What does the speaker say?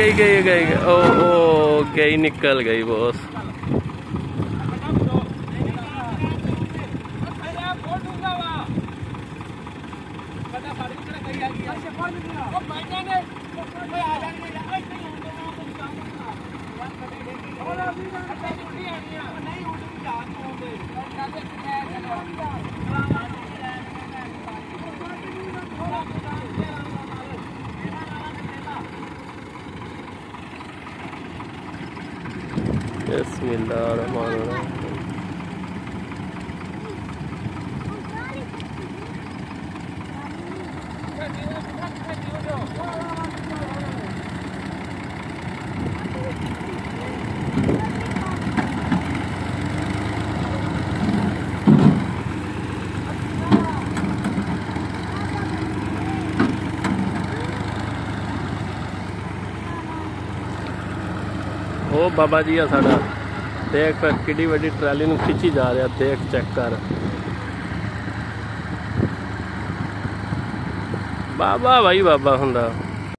गई ओ गई, निकल गई बॉस। बिस्मिल्लाहिर्रहमानिर्रहीम। ओ बाबा जी आ साडा, देख फिर किड्डी वड्डी ट्राली नूं खिंची जा रहा, देख चेक कर। बाबा भाई बाबा हुंदा।